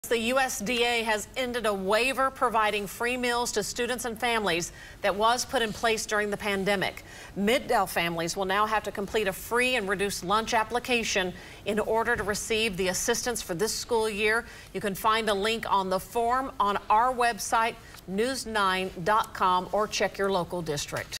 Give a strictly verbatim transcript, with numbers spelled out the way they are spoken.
The U S D A has ended a waiver providing free meals to students and families that was put in place during the pandemic. Middale families will now have to complete a free and reduced lunch application in order to receive the assistance for this school year. You can find a link on the form on our website, news nine dot com, or check your local district.